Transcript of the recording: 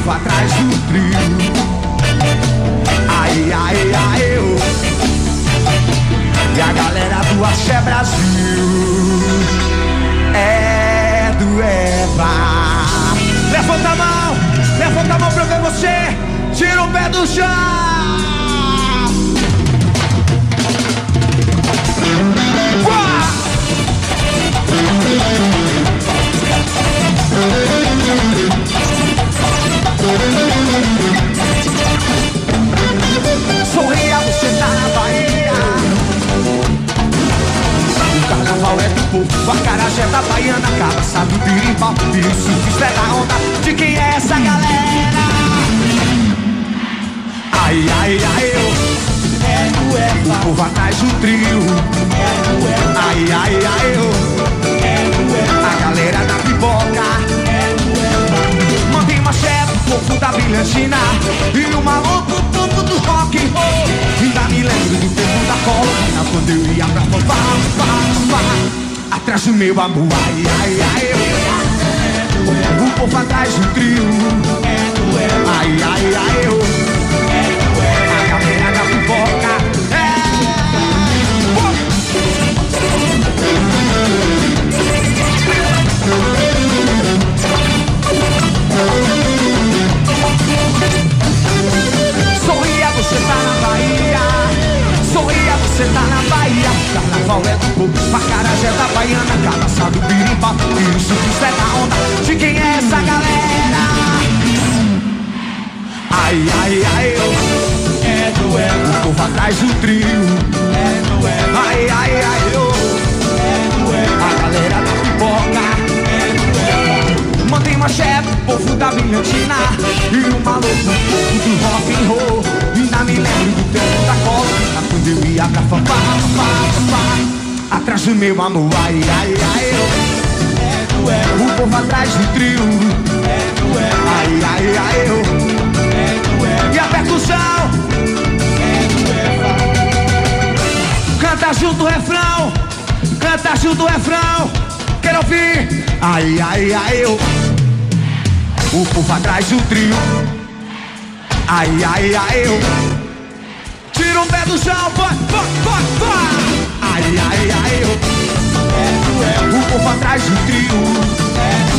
povo atrás do trio. Ai, ai, ai, eu. E a galera do Axé Brasil é do Eva. Levanta a mão pra ver você. Tira o pé do chão. Sorria, você tá na Bahia. O carnaval é do povo, a acarajé da baiana, cabeça do birimbau, isso fiz é da onda. De quem é essa galera? Ai, ai, ai, eu. É do Eva. O povo atrás do trio. É do Eva. Ai, ai, ai, eu. É do Eva. A galera da pipoca. É do Eva. Mantém uma chefe, o povo da brilhantina. E o maluco tudo do rock and roll. Ainda me lembro do tempo da colomina, quando eu ia pra atrás do meu amor. Ai, ai, ai, eu. O povo atrás do trio. É do Eva. Ai, ai, ai, eu. A galera da pipoca. Sorria, você tá na Bahia. Sorria, você tá na Bahia. Carnaval é do povo, acarajé da baiana, cabeça do birimbau, isso que é da onda. De quem é essa galera? Ai, ai, ai, eu. É do Eva. O povo atrás do trio. É do Eva. Ai, ai, ai, eu. É do Eva. A galera da pipoca. É do Eva. Mantém uma chefe, o povo da brilhantina. E o maluco, o povo do rock and roll. Ainda me lembro do tempo da cola, quando eu ia pra atrás do meu amor. Ai, ai, ai, eu. É do Eva. O povo atrás do trio. É do Eva. Ai, ai, ai, eu. E a percussão é do Eva. Canta junto o refrão. Canta junto o refrão. Quero ouvir. Ai, ai, ai, eu. O povo atrás do trio. Ai, ai, ai, eu. Tira o pé do chão. Ai, ai, ai, eu. É do Eva. O povo atrás do trio.